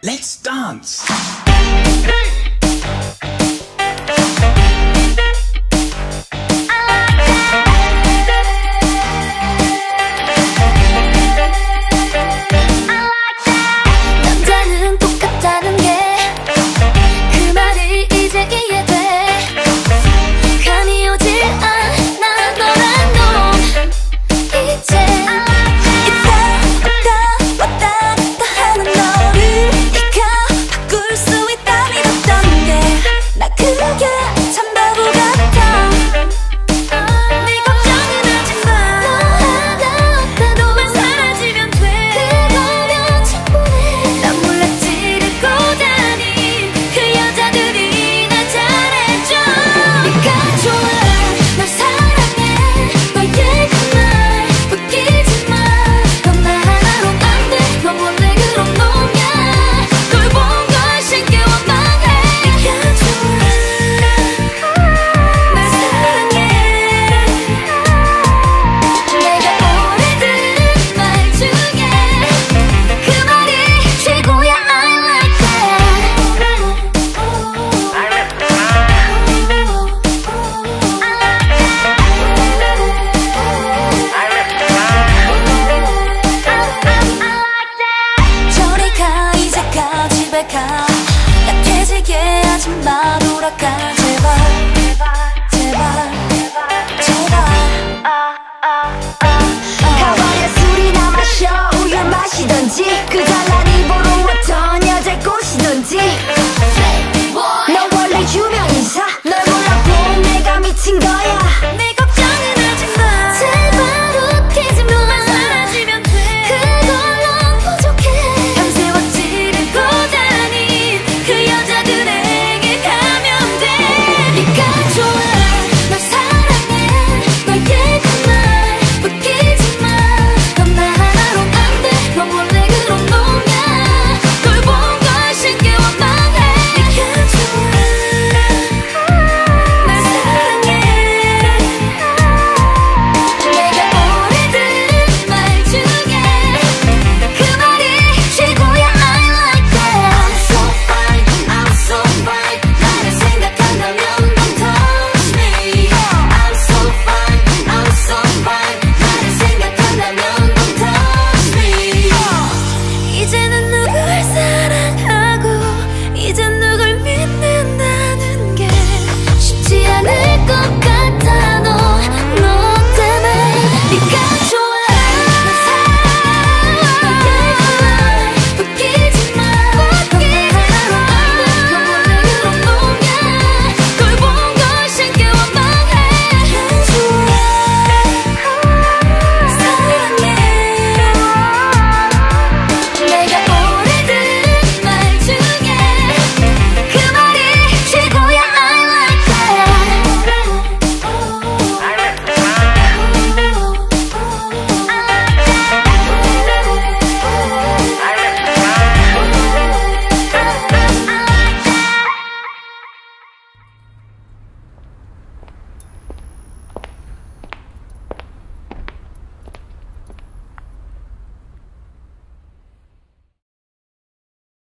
Let's dance. 남자는 똑같다는 게 그 말이 이제 이해돼. 감이 오질 않아 너란 놈 이제 왔다 갔다 하는 너를 네가 바꿀 수 있다 믿었던 게 나 그게 참 바보 같아. 네 걱정은 하지마. 너 하나 없다도만 사라지면 돼. 그거면 충분해. 난 몰랐지를 고다니 그 여자들이 날 잘해줘. 네가 좋아 널 사랑해 널 얘기만 웃기지 마. 넌 나 하나로 안 돼. 넌 원래 그런 놈이야. 널 본 걸 신기 원망해. 네가 좋아 널 사랑해. 내가 오래 들은 말 중에 그 말이 최고야. I like that. 저리 가 이제 가 집에 가. 나태지게 하지 마. 돌아가자.